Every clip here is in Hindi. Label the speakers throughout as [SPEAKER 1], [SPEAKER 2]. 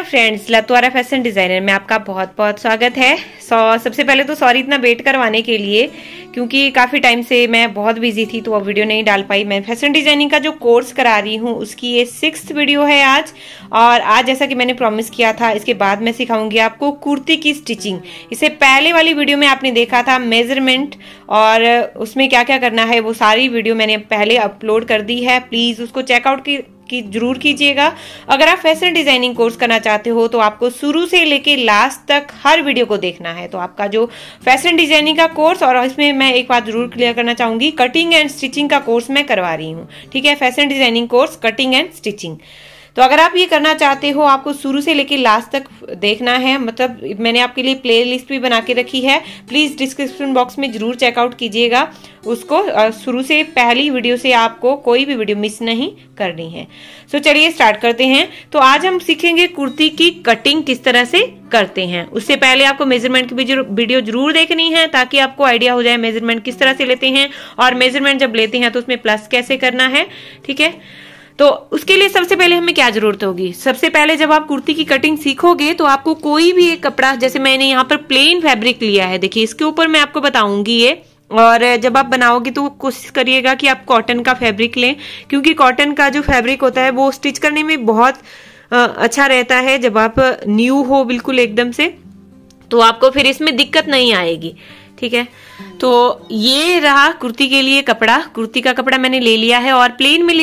[SPEAKER 1] फ्रेंड्स, लतवारा फैशन डिजाइनर में आपका बहुत बहुत स्वागत है। सबसे पहले तो सॉरी इतना वेट करवाने के लिए, क्योंकि काफी टाइम से मैं बहुत बिजी थी तो वो वीडियो नहीं डाल पाई। मैं फैशन डिजाइनिंग का जो कोर्स करा रही हूँ उसकी ये 6th वीडियो है आज। और आज जैसा कि मैंने प्रॉमिस किया था, इसके बाद मैं सिखाऊंगी आपको कुर्ती की स्टिचिंग। इससे पहले वाली वीडियो में आपने देखा था मेजरमेंट और उसमें क्या क्या करना है, वो सारी वीडियो मैंने पहले अपलोड कर दी है। प्लीज उसको चेकआउट की जरूर कीजिएगा। अगर आप फैशन डिजाइनिंग कोर्स करना चाहते हो तो आपको शुरू से लेके लास्ट तक हर वीडियो को देखना है। तो आपका जो फैशन डिजाइनिंग का कोर्स, और इसमें मैं एक बात जरूर क्लियर करना चाहूंगी, कटिंग एंड स्टिचिंग का कोर्स मैं करवा रही हूँ। ठीक है, fashion designing course cutting and stitching. तो अगर आप ये करना चाहते हो, आपको शुरू से लेके लास्ट तक देखना है। मतलब मैंने आपके लिए प्ले लिस्ट भी बना के रखी है, प्लीज डिस्क्रिप्शन बॉक्स में जरूर चेकआउट कीजिएगा उसको। शुरू से पहली वीडियो से आपको कोई भी वीडियो मिस नहीं करनी है। सो चलिए स्टार्ट करते हैं। तो आज हम सीखेंगे कुर्ती की कटिंग किस तरह से करते हैं। उससे पहले आपको मेजरमेंट की वीडियो जरूर देखनी है ताकि आपको आइडिया हो जाए मेजरमेंट किस तरह से लेते हैं, और मेजरमेंट जब लेते हैं तो उसमें प्लस कैसे करना है। ठीक है, तो उसके लिए सबसे पहले हमें क्या जरूरत होगी। सबसे पहले जब आप कुर्ती की कटिंग सीखोगे तो आपको कोई भी एक कपड़ा, जैसे मैंने यहाँ पर प्लेन फैब्रिक लिया है, देखिए इसके ऊपर मैं आपको बताऊंगी ये। और जब आप बनाओगे तो कोशिश करिएगा कि आप कॉटन का फैब्रिक लें, क्योंकि कॉटन का जो फैब्रिक होता है वो स्टिच करने में बहुत अच्छा रहता है। जब आप न्यू हो बिल्कुल एकदम से, तो आपको फिर इसमें दिक्कत नहीं आएगी। ठीक है, तो ये रहा कुर्ती के लिए कपड़ा। कुर्ती का कपड़ा मैंने ले लिया है, और प्लेन में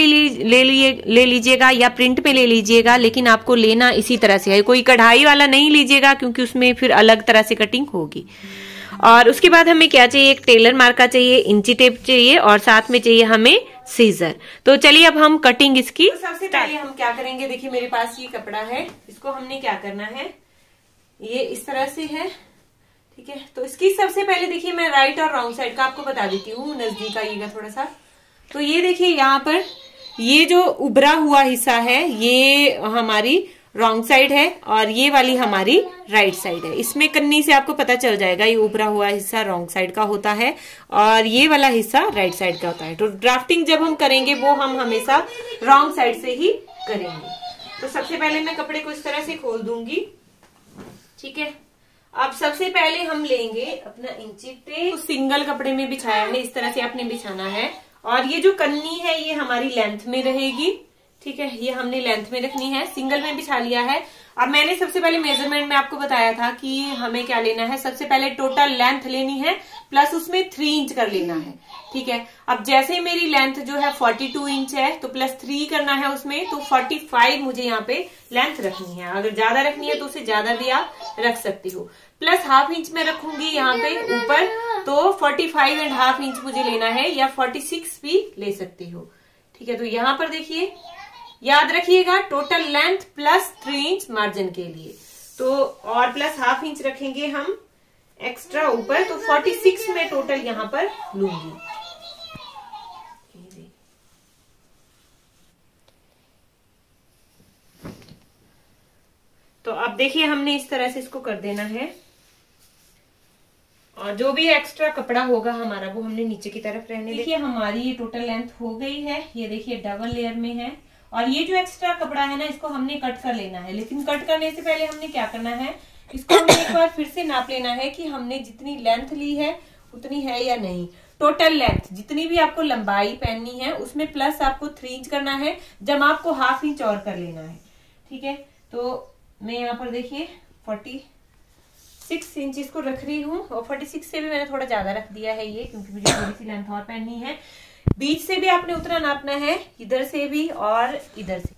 [SPEAKER 1] ले लीजिएगा या प्रिंट में ले लीजिएगा, लेकिन आपको लेना इसी तरह से है। कोई कढ़ाई वाला नहीं लीजिएगा, क्योंकि उसमें फिर अलग तरह से कटिंग होगी। और उसके बाद हमें क्या चाहिए, एक टेलर मार्का चाहिए, इंची टेप चाहिए, और साथ में चाहिए हमें सीजर। तो चलिए अब हम कटिंग इसकी तो सबसे पहले हम क्या करेंगे, देखिए मेरे पास ये कपड़ा है, इसको हमने क्या करना है, ये इस तरह से है। ठीक है, तो इसकी सबसे पहले देखिए मैं राइट और रॉन्ग साइड का आपको बता देती हूँ, नजदीक आइएगा थोड़ा सा। तो ये देखिए यहाँ पर ये जो उभरा हुआ हिस्सा है ये हमारी रॉन्ग साइड है, और ये वाली हमारी राइट साइड है। इसमें कन्नी से आपको पता चल जाएगा ये उभरा हुआ हिस्सा रॉन्ग साइड का होता है और ये वाला हिस्सा राइट साइड का होता है। तो ड्राफ्टिंग जब हम करेंगे वो हम हमेशा रॉन्ग साइड से ही करेंगे। तो सबसे पहले मैं कपड़े को इस तरह से खोल दूंगी। ठीक है, अब सबसे पहले हम लेंगे अपना इंची टेप, सिंगल कपड़े में बिछाया है, इस तरह से आपने बिछाना है। और ये जो कन्नी है ये हमारी लेंथ में रहेगी। ठीक है, ये हमने लेंथ में रखनी है, सिंगल में बिछा लिया है। अब मैंने सबसे पहले मेजरमेंट में आपको बताया था कि हमें क्या लेना है, सबसे पहले टोटल लेंथ लेनी है, प्लस उसमें 3 इंच कर लेना है। ठीक है, अब जैसे मेरी लेंथ जो है 42 इंच है, तो प्लस 3 करना है उसमें, तो 45 मुझे यहाँ पे लेंथ रखनी है। अगर ज्यादा रखनी है तो उससे ज्यादा भी आप रख सकती हो। प्लस ½ इंच में रखूंगी यहाँ पे ऊपर, तो 45½ इंच मुझे लेना है, या 46 भी ले सकती हो। ठीक है, तो यहाँ पर देखिए याद रखिएगा total length plus 3 inch margin के लिए, तो और प्लस ½ इंच रखेंगे हम एक्स्ट्रा ऊपर, तो 46 में टोटल यहाँ पर लूंगी। तो अब देखिए हमने इस तरह से इसको कर देना है, और जो भी एक्स्ट्रा कपड़ा होगा हमारा वो हमने नीचे की तरफ रहने। देखिए हमारी ये टोटल लेंथ हो गई है, ये देखिए डबल लेयर में है। और ये जो एक्स्ट्रा कपड़ा है ना, इसको हमने कट कर लेना है। लेकिन कट करने से पहले हमने क्या करना है, इसको हमने एक बार फिर से नाप लेना है कि हमने जितनी लेंथ ली है उतनी है या नहीं। टोटल लेंथ जितनी भी आपको लंबाई पहननी है उसमें प्लस आपको 3 इंच करना है, जब आपको ½ इंच और कर लेना है। ठीक है, तो मैं यहाँ पर देखिए 46 इंच इसको रख रही हूँ, और 46 से भी मैंने थोड़ा ज्यादा रख दिया है ये, क्योंकि मुझे थोड़ी सी लेंथ और पहननी है। बीच से भी आपने उतना नापना है, इधर से भी और इधर से,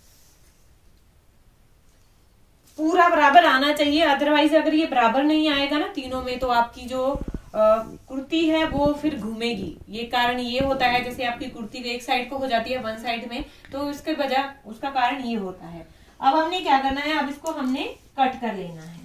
[SPEAKER 1] पूरा बराबर आना चाहिए। अदरवाइज अगर ये बराबर नहीं आएगा ना तीनों में, तो आपकी जो कुर्ती है वो फिर घूमेगी। ये कारण ये होता है, जैसे आपकी कुर्ती एक साइड को हो जाती है वन साइड में, तो इसके वजह उसका कारण ये होता है। अब हमने क्या करना है, अब इसको हमने कट कर लेना है।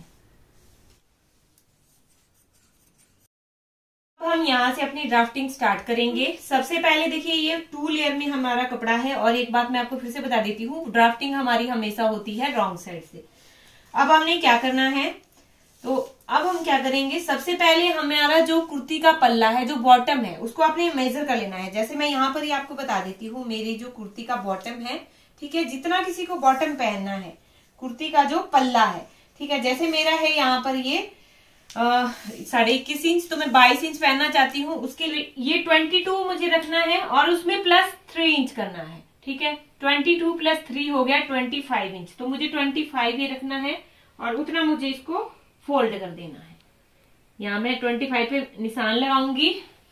[SPEAKER 1] हम यहाँ से अपनी ड्राफ्टिंग स्टार्ट करेंगे। सबसे पहले देखिए ये 2 लेयर में हमारा कपड़ा है, और एक बात मैं आपको फिर से बता देती हूँ, ड्राफ्टिंग हमारी हमेशा होती है रॉन्ग साइड से। अब हमने क्या करना है, तो अब हम क्या करेंगे, सबसे पहले हमारा जो कुर्ती का पल्ला है, जो बॉटम है, उसको आपने मेजर कर लेना है। जैसे मैं यहाँ पर ही आपको बता देती हूँ, मेरी जो कुर्ती का बॉटम है, ठीक है, जितना किसी को बॉटम पहनना है कुर्ती का जो पल्ला है, ठीक है। जैसे मेरा है यहाँ पर ये 21.5 इंच, तो मैं 22 इंच पहनना चाहती हूँ, उसके लिए ये 22 मुझे रखना है और उसमें प्लस 3 इंच करना है, ठीक है। 22 प्लस 3 हो गया 25 इंच, तो मुझे 25 ही रखना है और उतना मुझे इसको फोल्ड कर देना है। यहाँ मैं 25 पे निशान लगाऊंगी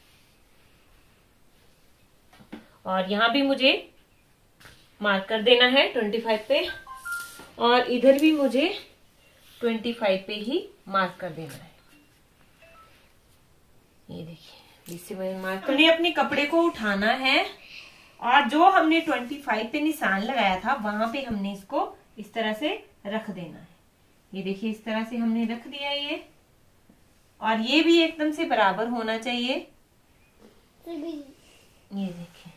[SPEAKER 1] और यहाँ भी मुझे मार्क कर देना है 25 पे, और इधर भी मुझे 25 पे ही मार्क कर देना है। ये देखिए, इससे मैंने मार्क कर, हमने अपने कपड़े को उठाना है और जो हमने 25 पे निशान लगाया था वहां पे हमने इसको इस तरह से रख देना है। ये देखिए, इस तरह से हमने रख दिया ये, और ये भी एकदम से बराबर होना चाहिए। ये देखिए,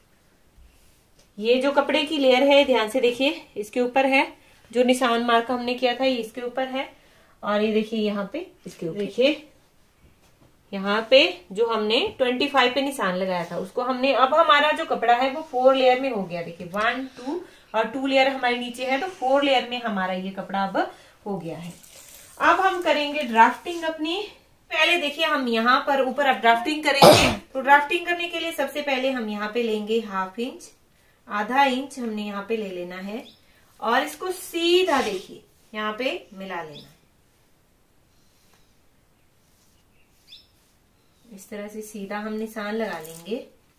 [SPEAKER 1] ये जो कपड़े की लेयर है ध्यान से देखिए, इसके ऊपर है जो निशान मार्क हमने किया था, ये इसके ऊपर है, और ये देखिए यहाँ पे इसके ऊपर, देखिए यहाँ पे जो हमने 25 पे निशान लगाया था उसको हमने, अब हमारा जो कपड़ा है वो 4 लेयर में हो गया। देखिए 1 2 और 2 लेयर हमारे नीचे है, तो 4 लेयर में हमारा ये कपड़ा अब हो गया है। अब हम करेंगे ड्राफ्टिंग अपनी। पहले देखिए हम यहाँ पर ऊपर अब ड्राफ्टिंग करेंगे, तो ड्राफ्टिंग करने के लिए सबसे पहले हम यहाँ पे लेंगे ½ इंच, आधा इंच हमने यहाँ पे ले लेना है और इसको सीधा देखिए यहाँ पे मिला लेना है। इस तरह से सीधा हम निशान लगा लेंगे।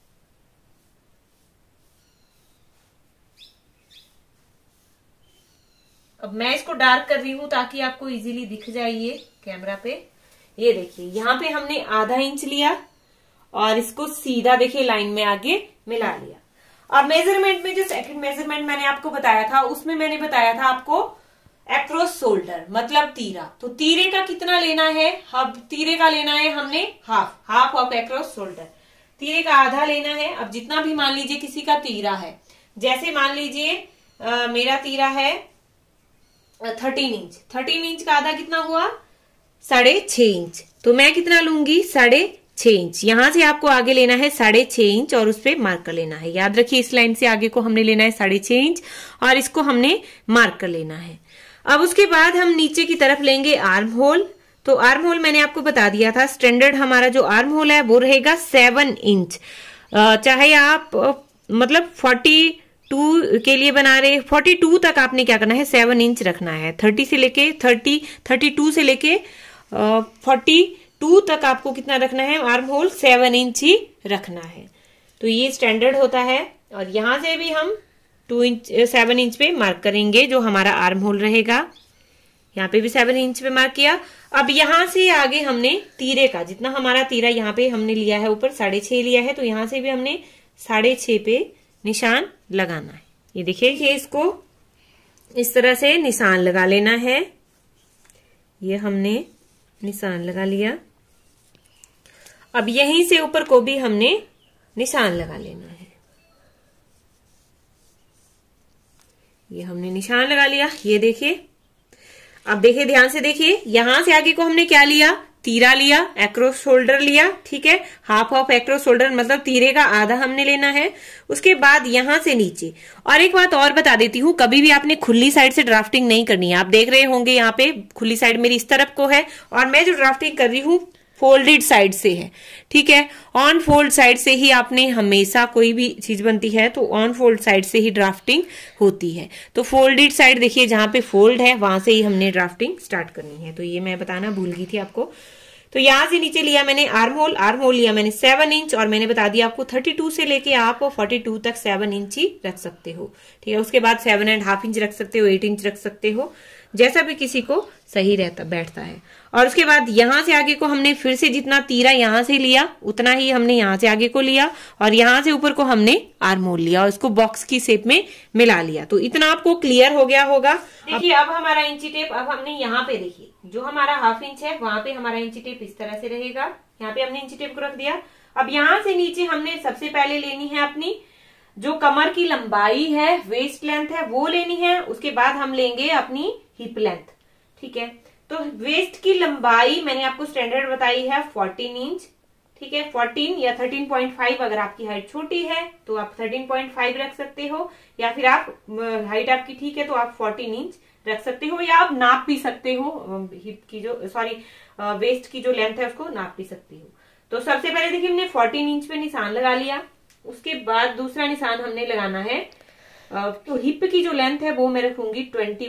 [SPEAKER 1] अब मैं इसको डार्क कर रही हूं ताकि आपको इजीली दिख जाए ये कैमरा पे। ये देखिए, यहाँ पे हमने ½ इंच लिया और इसको सीधा देखिए लाइन में आगे मिला लिया। और मेजरमेंट में जो सेकंड मेजरमेंट मैंने आपको बताया था उसमें मैंने बताया था आपको अक्रॉस शोल्डर मतलब तीरा। तो तीरे का कितना लेना है? अब तीरे का लेना है हमने हाफ ऑफ अक्रॉस शोल्डर। तीरे का आधा लेना है। अब जितना भी मान लीजिए किसी का तीरा है, जैसे मान लीजिए मेरा तीरा है 13 इंच, 13 इंच का आधा कितना हुआ? 6.5 इंच। तो मैं कितना लूंगी? 6.5 इंच। यहां से आपको आगे लेना है 6.5 इंच और उस पर मार्क कर लेना है। याद रखिए, इस लाइन से आगे को हमने लेना है 6.5 इंच और इसको हमने मार्क कर लेना है। अब उसके बाद हम नीचे की तरफ लेंगे आर्म होल। तो आर्म होल मैंने आपको बता दिया था, स्टैंडर्ड हमारा जो आर्म होल है वो रहेगा 7 इंच। चाहे आप मतलब 42 के लिए बना रहे, 42 तक आपने क्या करना है? 7 इंच रखना है। 32 से लेके 42 तक आपको कितना रखना है? आर्म होल 7 इंच ही रखना है। तो ये स्टैंडर्ड होता है। और यहां से भी हम 7 इंच पे मार्क करेंगे जो हमारा आर्म होल रहेगा। यहाँ पे भी 7 इंच पे मार्क किया। अब यहां से आगे हमने तीरे का, जितना हमारा तीरा यहाँ पे हमने लिया है ऊपर 6.5 लिया है, तो यहां से भी हमने 6.5 पे निशान लगाना है। ये देखिए, ये इसको इस तरह से निशान लगा लेना है। ये हमने निशान लगा लिया। अब यहीं से ऊपर को भी हमने निशान लगा लेना है। ये हमने निशान लगा लिया। ये देखिए, अब देखिए ध्यान से देखिए, यहां से आगे को हमने क्या लिया? तीरा लिया, अक्रॉस शोल्डर लिया, ठीक है। हाफ ऑफ अक्रॉस शोल्डर मतलब तीरे का आधा हमने लेना है। उसके बाद यहां से नीचे। और एक बात और बता देती हूं, कभी भी आपने खुली साइड से ड्राफ्टिंग नहीं करनी है। आप देख रहे होंगे यहाँ पे खुली साइड मेरी इस तरफ को है और मैं जो ड्राफ्टिंग कर रही हूं फोल्डेड साइड से है, ठीक है। ऑन फोल्ड साइड से ही आपने हमेशा कोई भी चीज बनती है तो ऑन फोल्ड साइड से ही ड्राफ्टिंग होती है। तो फोल्डेड साइड देखिए, जहां पे फोल्ड है वहां से ही हमने ड्राफ्टिंग स्टार्ट करनी है। तो ये मैं बताना भूल गई थी आपको। तो यहां से नीचे लिया मैंने आर्म होल लिया मैंने 7 इंच और मैंने बता दिया आपको 32 से लेके आप 42 तक 7 इंच ही रख सकते हो, ठीक है। उसके बाद 7.5 इंच रख सकते हो, 8 इंच रख सकते हो, जैसा भी किसी को सही रहता बैठता है। और उसके बाद यहां से आगे को हमने फिर से जितना तीरा यहां से लिया उतना ही हमने यहां से आगे को लिया और यहां से ऊपर को हमने आर्म होल लिया और इसको बॉक्स की शेप में मिला लिया। तो इतना आपको क्लियर हो गया होगा। देखिए, अब हमारा इंची टेप, अब हमने यहाँ पे देखिए जो हमारा ½ इंच है वहां पे हमारा इंची टेप इस तरह से रहेगा। यहाँ पे हमने इंची टेप को रख दिया। अब यहाँ से नीचे हमने सबसे पहले लेनी है अपनी जो कमर की लंबाई है, वेस्ट लेंथ है, वो लेनी है। उसके बाद हम लेंगे अपनी हिप लेंथ, ठीक है। तो वेस्ट की लंबाई मैंने आपको स्टैंडर्ड बताई है 14 इंच, ठीक है। 14 या 13.5 अगर आपकी हाइट छोटी है तो आप 13.5 रख सकते हो, या फिर आप हाइट आपकी ठीक है तो आप 14 इंच रख सकते हो, या आप नाप भी सकते हो हिप की जो वेस्ट की जो लेंथ है उसको नाप भी सकते हो। तो सबसे पहले देखिए हमने 14 इंच पे निशान लगा लिया। उसके बाद दूसरा निशान हमने लगाना है, तो हिप की जो लेंथ है वो मैं रखूंगी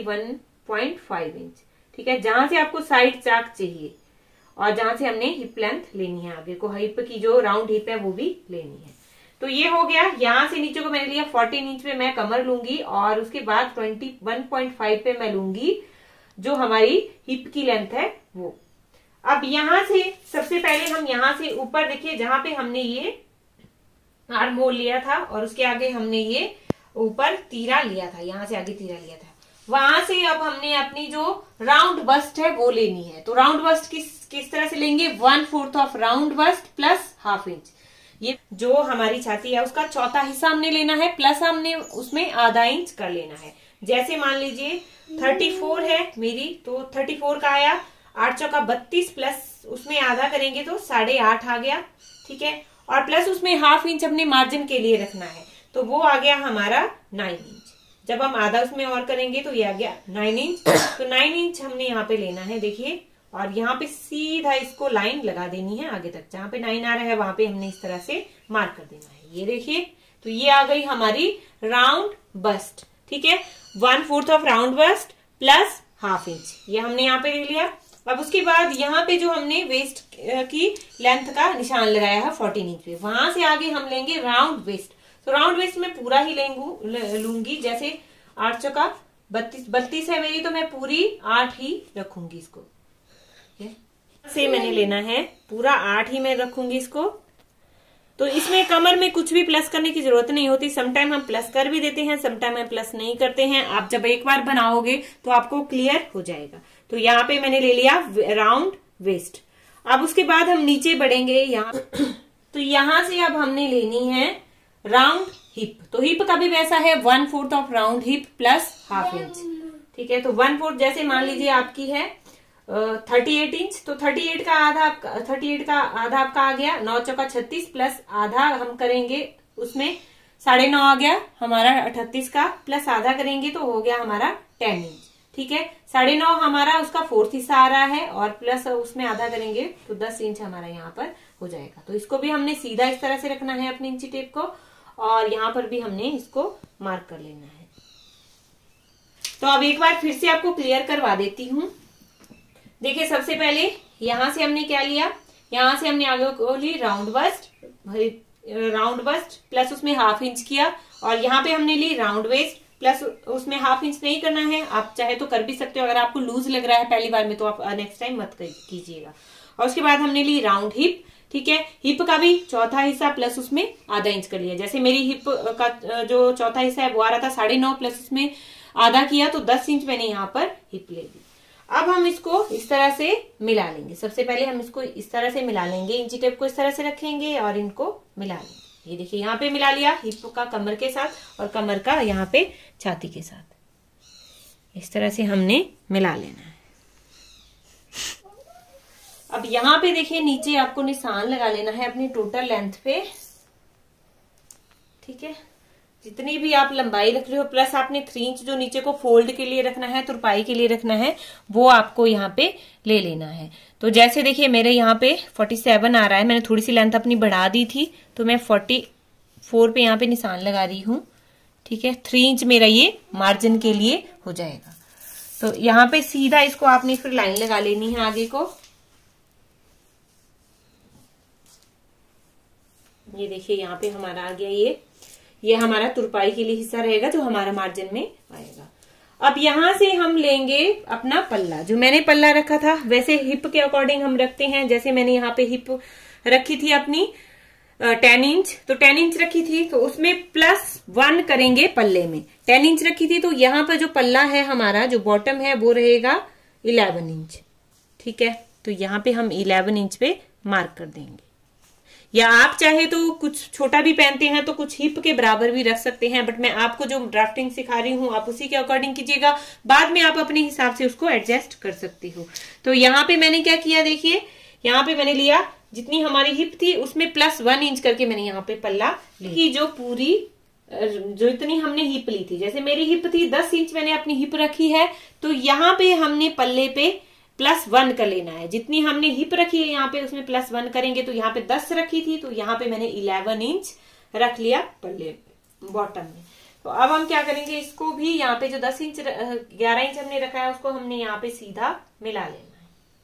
[SPEAKER 1] 21.5 इंच, ठीक है। जहां से आपको साइड चाक चाहिए और जहां से हमने हिप लेंथ लेनी है, आगे को हिप की जो राउंड हिप है वो भी लेनी है। तो ये हो गया। यहां से नीचे को मैंने लिया 14 इंच पे मैं कमर लूंगी, और उसके बाद 21.5 पे मैं लूंगी जो हमारी हिप की लेंथ है वो। अब यहां से सबसे पहले हम यहां से ऊपर देखिए, जहां पे हमने ये आर्म होल लिया था और उसके आगे हमने ये ऊपर तीरा लिया था, यहां से आगे तीरा लिया था, वहां से अब हमने अपनी जो राउंड बस्ट है वो लेनी है। तो राउंड बस्ट किस तरह से लेंगे, 1/4 of round bust plus ½ inch. ये जो हमारी छाती है उसका चौथा हिस्सा हमने लेना है, प्लस हमने उसमें आधा इंच कर लेना है। जैसे मान लीजिए 34 है मेरी, तो 34 का आया 8 चौका 32, प्लस उसमें आधा करेंगे तो 8.5 आ गया, ठीक है। और प्लस उसमें ½ इंच अपने मार्जिन के लिए रखना है, तो वो आ गया हमारा 9 इंच। जब हम आधा उसमें और करेंगे तो ये आ गया 9 इंच। तो 9 इंच हमने यहाँ पे लेना है देखिए, और यहाँ पे सीधा इसको लाइन लगा देनी है आगे तक, जहां पे 9 आ रहा है वहां पे हमने इस तरह से मार्क कर देना है। ये देखिए, तो ये आ गई हमारी राउंड बस्ट, ठीक है। 1/4 of round bust plus ½ inch, ये हमने यहाँ पे ले लिया। अब उसके बाद यहाँ पे जो हमने वेस्ट की लेंथ का निशान लगाया है 14 इंच पे, वहां से आगे हम लेंगे राउंड वेस्ट। तो राउंड वेस्ट में पूरा ही लूंगी, जैसे 8 चौका 32 है मेरी, तो मैं पूरी 8 ही रखूंगी इसको, से मैंने लेना है पूरा 8 ही मैं रखूंगी इसको। तो इसमें कमर में कुछ भी प्लस करने की जरूरत नहीं होती, समटाइम हम प्लस कर भी देते हैं, समटाइम हम प्लस नहीं करते हैं। आप जब एक बार बनाओगे तो आपको क्लियर हो जाएगा। तो यहाँ पे मैंने ले लिया राउंड वेस्ट। अब उसके बाद हम नीचे बढ़ेंगे यहाँ तो यहाँ से अब हमने लेनी है राउंड हिप। तो हिप का भी वैसा है 1/4 of round hip plus ½ inch, ठीक है। तो 1/4 जैसे मान लीजिए आपकी है 38 इंच, तो 38 का आधा आपका आ गया 9 चौका 36, प्लस आधा हम करेंगे उसमें 9.5 आ गया हमारा 38 का, प्लस आधा करेंगे तो हो गया हमारा 10 इंच, ठीक है। 9.5 हमारा उसका 4th हिस्सा आ रहा है, और प्लस उसमें आधा करेंगे तो 10 इंच हमारा यहाँ पर हो जाएगा। तो इसको भी हमने सीधा इस तरह से रखना है अपने इंची टेप को, और यहाँ पर भी हमने इसको मार्क कर लेना है। तो अब एक बार फिर से आपको क्लियर करवा देती हूँ। देखिए सबसे पहले यहां से हमने क्या लिया, यहां से हमने आगे को ली राउंड बस्ट प्लस उसमें ½ इंच किया, और यहाँ पे हमने ली राउंड वेस्ट प्लस उसमें ½ इंच नहीं करना है, आप चाहे तो कर भी सकते हो। अगर आपको लूज लग रहा है पहली बार में तो आप नेक्स्ट टाइम मत कीजिएगा। और उसके बाद हमने ली राउंड हिप, ठीक है। हिप का भी चौथा हिस्सा प्लस उसमें आधा इंच कर लिया। जैसे मेरी हिप का जो चौथा हिस्सा है वो आ रहा था 9.5, प्लस उसमें आधा किया तो 10 इंच मैंने यहाँ पर हिप ले ली। अब हम इसको इस तरह से मिला लेंगे। सबसे पहले हम इसको इस तरह से मिला लेंगे, इंची टेप को इस तरह से रखेंगे और इनको मिला लेंगे। ये देखिए यहाँ पे मिला लिया, हिप का कमर के साथ और कमर का यहाँ पे छाती के साथ, इस तरह से हमने मिला लेना है। अब यहाँ पे देखिए नीचे आपको निशान लगा लेना है अपनी टोटल लेंथ पे, ठीक है। जितनी भी आप लंबाई रख रहे हो, प्लस आपने 3 इंच जो नीचे को फोल्ड के लिए रखना है, तुरपाई के लिए रखना है, वो आपको यहाँ पे ले लेना है। तो जैसे देखिए मेरे यहाँ पे 47 आ रहा है, मैंने थोड़ी सी लेंथ अपनी बढ़ा दी थी, तो मैं 44 पे यहाँ पे निशान लगा रही हूँ, ठीक है। 3 इंच मेरा ये मार्जिन के लिए हो जाएगा। तो यहाँ पे सीधा इसको आपने फिर लाइन लगा लेनी है आगे को। ये देखिए यहाँ पे हमारा आ गया, ये हमारा तुरपाई के लिए हिस्सा रहेगा जो हमारा मार्जिन में आएगा। अब यहां से हम लेंगे अपना पल्ला। जो मैंने पल्ला रखा था वैसे हिप के अकॉर्डिंग हम रखते हैं। जैसे मैंने यहाँ पे हिप रखी थी अपनी 10 इंच, तो 10 इंच रखी थी, तो उसमें +1 करेंगे पल्ले में। 10 इंच रखी थी तो यहाँ पर जो पल्ला है हमारा, जो बॉटम है वो रहेगा 11 इंच, ठीक है। तो यहाँ पे हम 11 इंच पे मार्क कर देंगे। या आप चाहे तो कुछ छोटा भी पहनते हैं तो कुछ हिप के बराबर भी रख सकते हैं, बट मैं आपको जो ड्राफ्टिंग सिखा रही हूँ आप उसी के अकॉर्डिंग कीजिएगा। बाद में आप अपने हिसाब से उसको एडजस्ट कर सकते हो। तो यहाँ पे मैंने क्या किया, देखिए यहाँ पे मैंने लिया जितनी हमारी हिप थी उसमें +1 इंच करके मैंने यहाँ पे पल्ला ली। जो पूरी जो इतनी हमने हिप ली थी, जैसे मेरी हिप थी 10 इंच मैंने अपनी हिप रखी है, तो यहाँ पे हमने पल्ले पे +1 कर लेना है। जितनी हमने हिप रखी है यहाँ पे उसमें +1 करेंगे, तो यहाँ पे 10 रखी थी तो यहाँ पे मैंने 11 इंच रख लिया पल्ले बॉटम में। तो अब हम क्या करेंगे, इसको भी यहाँ पे जो 10 इंच 11 इंच हमने रखा है उसको हमने यहाँ पे सीधा मिला लेना है।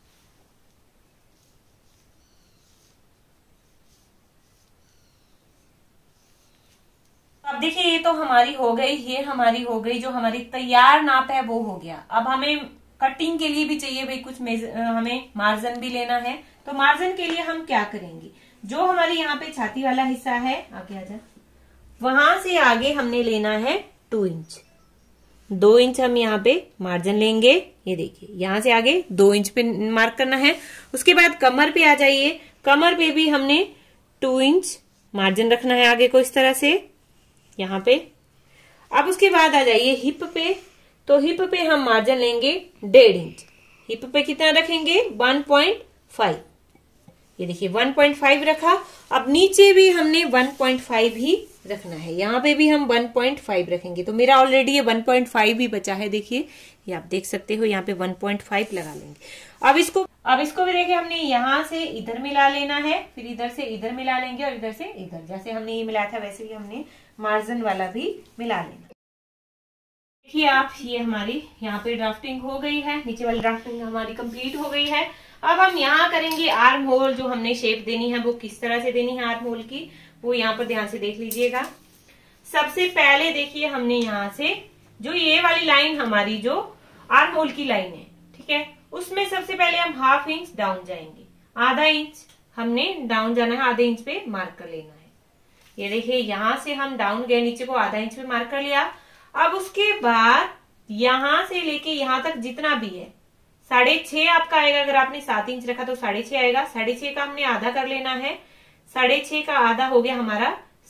[SPEAKER 1] अब देखिए ये तो हमारी हो गई, ये हमारी हो गई, जो हमारी तैयार नाप है वो हो गया। अब हमें कटिंग के लिए भी चाहिए भाई कुछ हमें मार्जिन भी लेना है। तो मार्जिन के लिए हम क्या करेंगे, जो हमारी यहाँ पे छाती वाला हिस्सा है, आगे आजा, वहां से आगे हमने लेना है 2 इंच। 2 इंच हम यहाँ पे मार्जिन लेंगे। ये देखिए यहाँ से आगे 2 इंच पे मार्क करना है। उसके बाद कमर पे आ जाइए, कमर पे भी हमने 2 इंच मार्जिन रखना है आगे को इस तरह से यहाँ पे। अब उसके बाद आ जाइए हिप पे, तो हिप पे हम मार्जिन लेंगे 1.5 इंच। हिप पे कितना रखेंगे, 1.5। ये देखिए 1.5 रखा। अब नीचे भी हमने 1.5 ही रखना है, यहाँ पे भी हम 1.5 रखेंगे। तो मेरा ऑलरेडी ये 1.5 ही बचा है, देखिए ये आप देख सकते हो, यहाँ पे 1.5 लगा लेंगे। अब इसको भी देखिए हमने यहाँ से इधर मिला लेना है, फिर इधर से इधर मिला लेंगे और इधर से इधर, जैसे हमने ये मिलाया था वैसे ही हमने मार्जिन वाला भी मिला लेना। देखिए आप, ये हमारी यहाँ पे ड्राफ्टिंग हो गई है, नीचे वाली ड्राफ्टिंग हमारी कंप्लीट हो गई है। अब हम यहाँ करेंगे आर्म होल, जो हमने शेप देनी है वो किस तरह से देनी है आर्म होल की, वो यहाँ पर ध्यान से देख लीजिएगा। सबसे पहले देखिए हमने यहाँ से जो ये वाली लाइन हमारी जो आर्म होल की लाइन है, ठीक है, उसमें सबसे पहले हम ½ इंच डाउन जाएंगे। आधा इंच हमने डाउन जाना है, आधे इंच पे मार्क कर लेना है। ये देखिए यहाँ से हम डाउन गए, नीचे को आधा इंच पे मार्क कर लिया। अब उसके बाद यहां से लेके यहां तक जितना भी है 6.5 आपका आएगा। अगर आपने 7 इंच रखा तो 6.5 आएगा। 6.5 का हमने आधा कर लेना है। 6.5 का आधा हो गया हमारा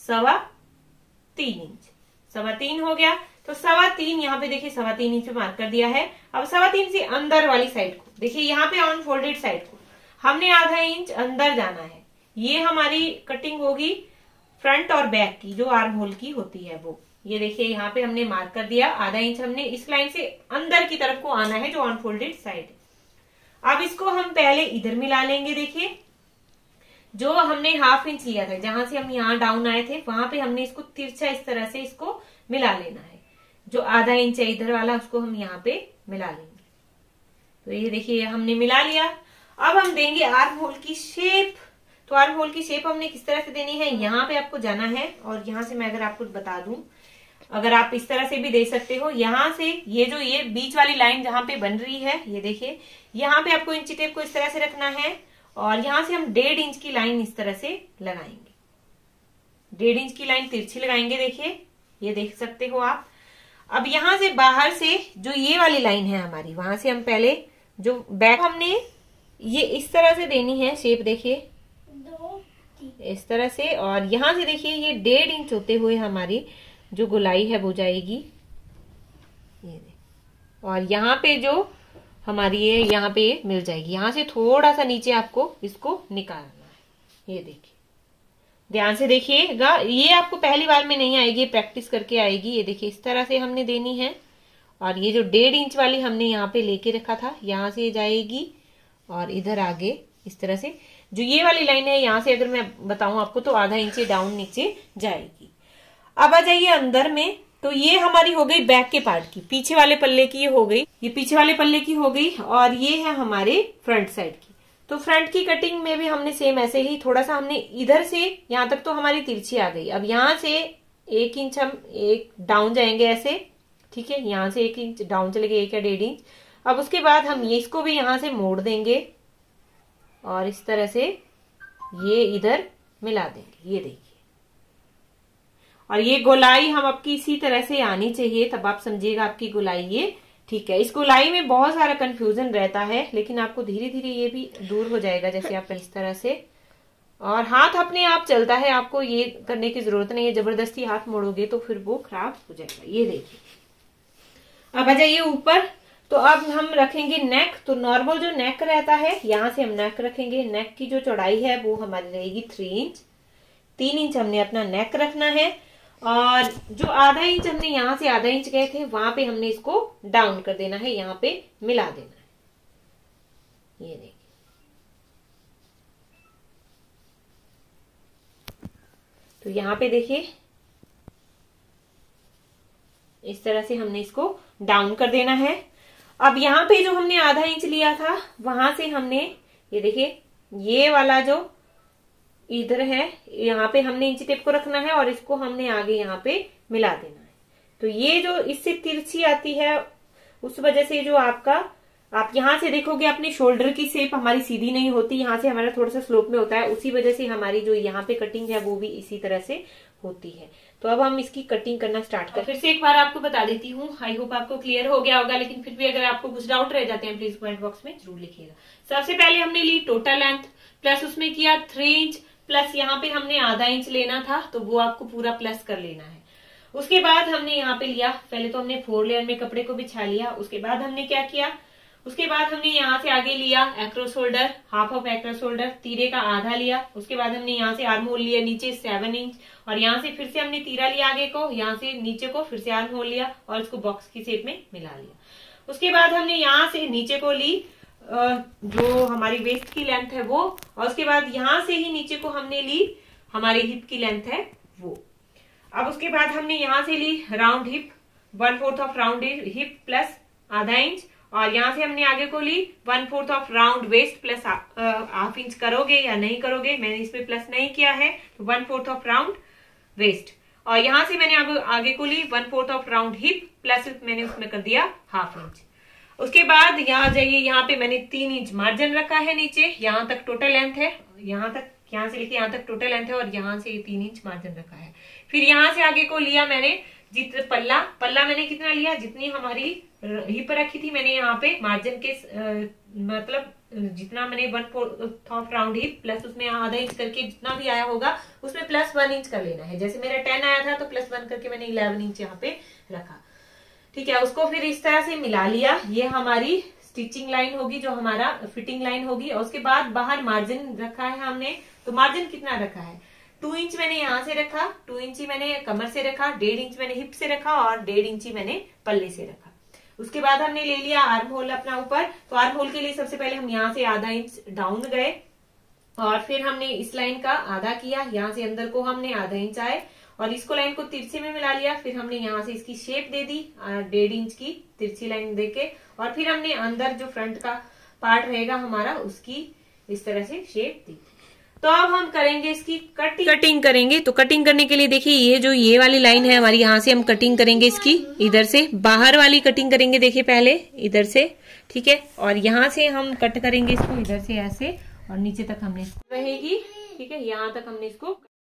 [SPEAKER 1] 3.25 इंच। 3.25 हो गया, तो 3.25 यहाँ पे देखिए 3.25 इंच पे मार्क कर दिया है। अब 3.25 से अंदर वाली साइड को देखिए, यहाँ पे अनफोल्डेड साइड को हमने आधा इंच अंदर जाना है। ये हमारी कटिंग होगी फ्रंट और बैक की, जो आर्म होल की होती है वो। ये देखिए यहाँ पे हमने मार्क कर दिया, आधा इंच हमने इस लाइन से अंदर की तरफ को आना है, जो अनफोल्डेड साइड है। अब इसको हम पहले इधर मिला लेंगे। देखिए जो हमने ½ इंच लिया था, जहां से हम यहाँ डाउन आए थे, वहां पे हमने इसको तिरछा इस तरह से इसको मिला लेना है। जो आधा इंच है इधर वाला, उसको हम यहाँ पे मिला लेंगे। तो ये देखिए हमने मिला लिया। अब हम देंगे आर्म होल की शेप। तो आर्म होल की शेप हमने किस तरह से देनी है, यहाँ पे आपको जाना है और यहाँ से मैं अगर आपको बता दूं, अगर आप इस तरह से भी दे सकते हो। यहाँ से ये जो ये बीच वाली लाइन जहां पे बन रही है, ये देखिए यहाँ पे आपको इंची टेप को इस तरह से रखना है और यहाँ से हम 1.5 इंच की लाइन इस तरह से लगाएंगे। 1.5 इंच की लाइन तिरछी लगाएंगे, देखिए ये देख सकते हो आप। अब यहाँ से बाहर से जो ये वाली लाइन है हमारी, वहां से हम पहले जो बैक हमने ये इस तरह से देनी है शेप, देखिए इस तरह से। और यहाँ से देखिए ये 1.5 इंच होते हुए हमारी जो गोलाई है वो जाएगी, ये और यहाँ पे जो हमारी ये यहाँ पे मिल जाएगी। यहाँ से थोड़ा सा नीचे आपको इसको निकालना है। ये देखिए ध्यान से देखिएगा, ये आपको पहली बार में नहीं आएगी, प्रैक्टिस करके आएगी। ये देखिए इस तरह से हमने देनी है। और ये जो 1.5 इंच वाली हमने यहाँ पे लेके रखा था, यहाँ से जाएगी और इधर आगे इस तरह से। जो ये वाली लाइन है यहाँ से अगर मैं बताऊं आपको, तो आधा इंच डाउन नीचे जाएगी। अब आ जाइए अंदर में। तो ये हमारी हो गई बैक के पार्ट की, पीछे वाले पल्ले की ये हो गई, ये पीछे वाले पल्ले की हो गई। और ये है हमारे फ्रंट साइड की। तो फ्रंट की कटिंग में भी हमने सेम ऐसे ही थोड़ा सा हमने इधर से यहाँ तक तो हमारी तिरछी आ गई। अब यहाँ से 1 इंच हम एक डाउन जाएंगे ऐसे, ठीक है, यहाँ से 1 इंच डाउन चले गए, 1 या 1.5 इंच। अब उसके बाद हम ये इसको भी यहाँ से मोड़ देंगे और इस तरह से ये इधर मिला देंगे। ये देखिए, और ये गोलाई हम आपकी इसी तरह से आनी चाहिए, तब आप समझिएगा आपकी गोलाई ये ठीक है। इस गोलाई में बहुत सारा कंफ्यूजन रहता है, लेकिन आपको धीरे धीरे ये भी दूर हो जाएगा, जैसे आप इस तरह से। और हाथ अपने आप चलता है, आपको ये करने की जरूरत नहीं है, जबरदस्ती हाथ मोड़ोगे तो फिर वो खराब हो जाएगा। ये देखिए अब आ जाइए ऊपर। तो अब हम रखेंगे नेक। तो नॉर्मल जो नेक रहता है यहाँ से हम नेक रखेंगे। नेक की जो चौड़ाई है वो हमारी रहेगी 3 इंच। 3 इंच हमने अपना नेक रखना है और जो आधा इंच हमने यहाँ से आधा इंच गए थे वहां पे हमने इसको डाउन कर देना है, यहाँ पे मिला देना है। ये देखिए, तो यहाँ पे देखिए इस तरह से हमने इसको डाउन कर देना है। अब यहाँ पे जो हमने आधा इंच लिया था वहां से हमने ये देखिए ये वाला जो इधर है यहाँ पे हमने इंची टेप को रखना है और इसको हमने आगे यहाँ पे मिला देना है। तो ये जो इससे तिरछी आती है उस वजह से जो आप यहाँ से देखोगे अपने शोल्डर की शेप हमारी सीधी नहीं होती, यहाँ से हमारा थोड़ा सा स्लोप में होता है, उसी वजह से हमारी जो यहाँ पे कटिंग है वो भी इसी तरह से होती है। तो अब हम इसकी कटिंग करना स्टार्ट करें। फिर से एक बार आपको बता देती हूँ, आई होप आपको क्लियर हो गया होगा, लेकिन फिर भी अगर आपको कुछ डाउट रह जाते हैं प्लीज कमेंट बॉक्स में जरूर लिखिएगा। सबसे पहले हमने ली टोटल लेंथ प्लस उसमें किया 3 इंच प्लस यहाँ पे हमने आधा इंच लेना था तो वो आपको पूरा प्लस कर लेना है। उसके बाद हमने यहाँ पे लिया, पहले तो हमने 4 लेयर में कपड़े को बिछा लिया। उसके बाद हमने क्या किया, उसके बाद हमने यहाँ से आगे लिया across shoulder, half of across shoulder, तीरे का आधा लिया। उसके बाद हमने यहाँ से आर्म होल लिया नीचे 7 इंच और यहाँ से फिर से हमने तीरा लिया आगे को, यहाँ से नीचे को फिर से आर्म होल लिया और इसको बॉक्स की शेप में मिला लिया। उसके बाद हमने यहाँ से नीचे को ली जो हमारी वेस्ट की लेंथ है वो, और उसके बाद यहाँ से ही नीचे को हमने ली हमारी हिप की लेंथ है वो। अब उसके बाद हमने यहाँ से ली round hip, 1/4 of round hip plus आधा इंच, और यहाँ से हमने आगे को ली 1/4 of round waist plus half inch. करोगे या नहीं करोगे, मैंने इसमें प्लस नहीं किया है, तो 1/4 ऑफ राउंड वेस्ट। और यहाँ से मैंने आगे को ली 1/4 ऑफ राउंड हिप प्लस मैंने उसमें कर दिया हाफ इंच। उसके बाद यहाँ जाइए, यहाँ पे मैंने 3 इंच मार्जिन रखा है नीचे, यहाँ तक टोटल लेंथ है, यहाँ तक यहाँ से लेके यहाँ तक टोटल लेंथ है और यहाँ से 3 इंच मार्जिन रखा है। फिर यहाँ से आगे को लिया मैंने पल्ला मैंने कितना लिया, जितनी हमारी हिप रखी थी मैंने यहाँ पे मार्जिन के मतलब जितना मैंने 1/4 ऑफ राउंड हिप प्लस उसमें आधा इंच करके जितना भी आया होगा उसमें प्लस 1 इंच कर लेना है। जैसे मेरा 10 आया था तो प्लस 1 करके मैंने 11 इंच यहाँ पे रखा। ठीक है, उसको फिर इस तरह से मिला लिया। ये हमारी स्टिचिंग लाइन होगी, जो हमारा फिटिंग लाइन होगी। और उसके बाद बाहर मार्जिन रखा है हमने, तो मार्जिन कितना रखा है, 2 इंच मैंने यहाँ से रखा, 2 इंची मैंने कमर से रखा, 1.5 इंच मैंने हिप से रखा और 1.5 इंची मैंने पल्ले से रखा। उसके बाद हमने ले लिया आर्म होल अपना ऊपर। तो आर्म होल के लिए सबसे पहले हम यहाँ से आधा इंच डाउन गए और फिर हमने इस लाइन का आधा किया, यहाँ से अंदर को हमने आधा इंच आए और इसको लाइन को तिरछे में मिला लिया। फिर हमने यहाँ से इसकी शेप दे दी 1.5 इंच की तिरछी लाइन देके, और फिर हमने अंदर जो फ्रंट का पार्ट रहेगा हमारा उसकी इस तरह से शेप दी। तो अब हम करेंगे इसकी कटिंग करेंगे। तो कटिंग करने के लिए देखिए ये वाली लाइन है हमारी, यहाँ से हम कटिंग करेंगे इसकी, इधर से बाहर वाली कटिंग करेंगे। देखिए पहले इधर से, ठीक है, और यहाँ से हम कट करेंगे इसको इधर से ऐसे और नीचे तक हमने इसको रहेगी। ठीक है, यहाँ तक हमने इसको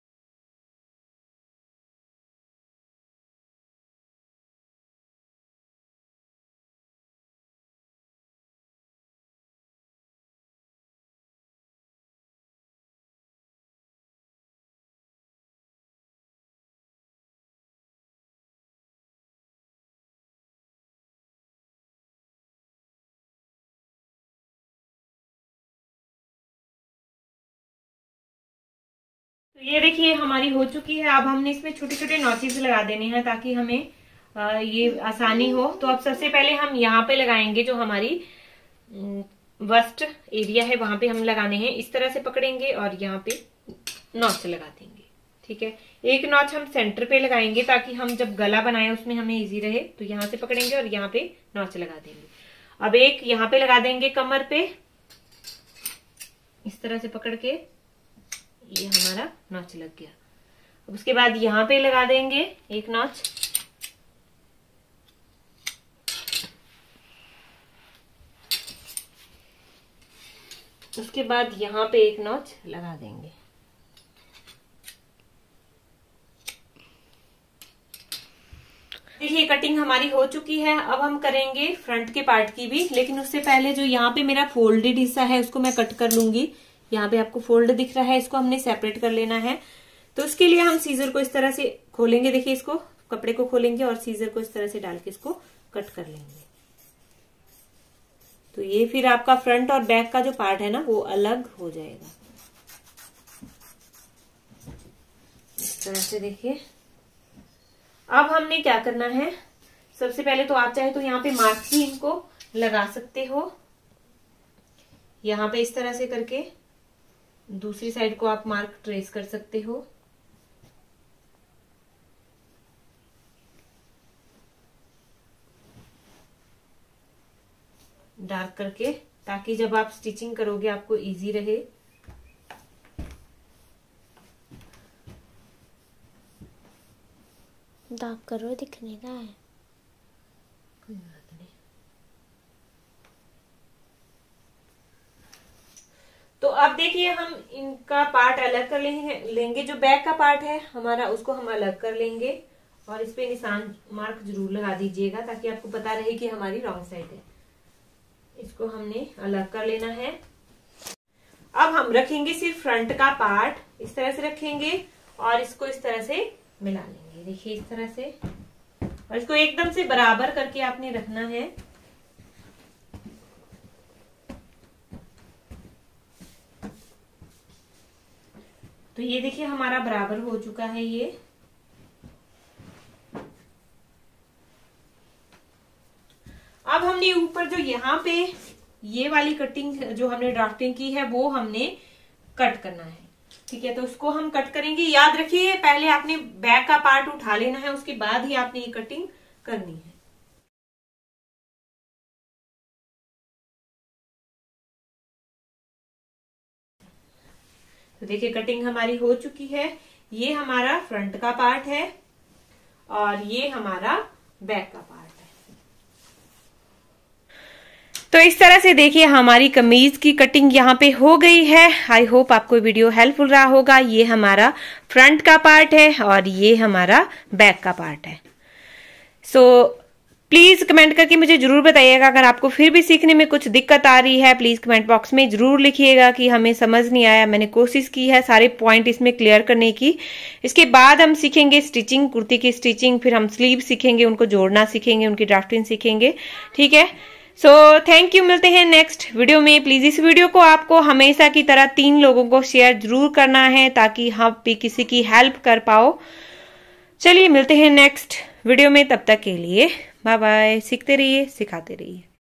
[SPEAKER 1] तो ये देखिए हमारी हो चुकी है। अब हमने इसमें छोटे छोटे नॉचेस लगा देने हैं ताकि हमें ये आसानी हो। तो अब सबसे पहले हम यहाँ पे लगाएंगे जो हमारी वस्ट एरिया है, वहां पे हम लगाने हैं। इस तरह से पकड़ेंगे और यहाँ पे नॉच लगा देंगे। ठीक है, एक नॉच हम सेंटर पे लगाएंगे ताकि हम जब गला बनाए उसमें हमें इजी रहे। तो यहाँ से पकड़ेंगे और यहाँ पे नॉच लगा देंगे। अब एक यहाँ पे लगा देंगे कमर पे, इस तरह से पकड़ के, ये हमारा नॉच लग गया। अब उसके बाद यहाँ पे लगा देंगे एक नॉच, उसके बाद यहाँ पे एक नॉच लगा देंगे। देखिए कटिंग हमारी हो चुकी है। अब हम करेंगे फ्रंट के पार्ट की भी, लेकिन उससे पहले जो यहाँ पे मेरा फोल्डेड हिस्सा है उसको मैं कट कर लूंगी। यहाँ पे आपको फोल्ड दिख रहा है, इसको हमने सेपरेट कर लेना है। तो उसके लिए हम सीजर को इस तरह से खोलेंगे। देखिए इसको कपड़े को खोलेंगे और सीजर को इस तरह से डाल के इसको कट कर लेंगे। तो ये फिर आपका फ्रंट और बैक का जो पार्ट है ना वो अलग हो जाएगा। इस तरह से देखिए। अब हमने क्या करना है, सबसे पहले तो आप चाहे तो यहाँ पे मार्किंग को लगा सकते हो, यहाँ पे इस तरह से करके दूसरी साइड को आप मार्क ट्रेस कर सकते हो। डार्क करके, ताकि जब आप स्टिचिंग करोगे आपको इजी रहे।
[SPEAKER 2] डार्क करो, दिखने का है।
[SPEAKER 1] कोई बात नहीं। तो अब देखिए हम इनका पार्ट अलग कर लेंगे। जो बैक का पार्ट है हमारा उसको हम अलग कर लेंगे और इस पे निशान मार्क जरूर लगा दीजिएगा ताकि आपको पता रहे कि हमारी रॉन्ग साइड है। इसको हमने अलग कर लेना है। अब हम रखेंगे सिर्फ फ्रंट का पार्ट, इस तरह से रखेंगे और इसको इस तरह से मिला लेंगे। देखिए इस तरह से, और इसको एकदम से बराबर करके आपने रखना है। तो ये देखिए हमारा बराबर हो चुका है ये। अब हमने ऊपर जो यहाँ पे ये वाली कटिंग जो हमने ड्राफ्टिंग की है वो हमने कट करना है, ठीक है। तो उसको हम कट करेंगे। याद रखिए पहले आपने बैक का पार्ट उठा लेना है, उसके बाद ही आपने ये कटिंग करनी है। तो देखिए कटिंग हमारी हो चुकी है। ये हमारा फ्रंट का पार्ट है और ये हमारा बैक का पार्ट है। तो इस तरह से देखिए हमारी कमीज की कटिंग यहाँ पे हो गई है। आई होप आपको वीडियो हेल्पफुल रहा होगा। ये हमारा फ्रंट का पार्ट है और ये हमारा बैक का पार्ट है। सो प्लीज कमेंट करके मुझे जरूर बताइएगा अगर आपको फिर भी सीखने में कुछ दिक्कत आ रही है। प्लीज कमेंट बॉक्स में जरूर लिखिएगा कि हमें समझ नहीं आया। मैंने कोशिश की है सारे पॉइंट इसमें क्लियर करने की। इसके बाद हम सीखेंगे स्टिचिंग, कुर्ती की स्टिचिंग, फिर हम स्लीव सीखेंगे, उनको जोड़ना सीखेंगे, उनकी ड्राफ्टिंग सीखेंगे, ठीक है। So thank you. मिलते हैं नेक्स्ट वीडियो में। प्लीज इस वीडियो को आपको हमेशा की तरह 3 लोगों को शेयर जरूर करना है ताकि हम भी किसी की हेल्प कर पाओ। चलिए मिलते हैं नेक्स्ट वीडियो में, तब तक के लिए बाय बाय। सीखते रहिए, सिखाते रहिए।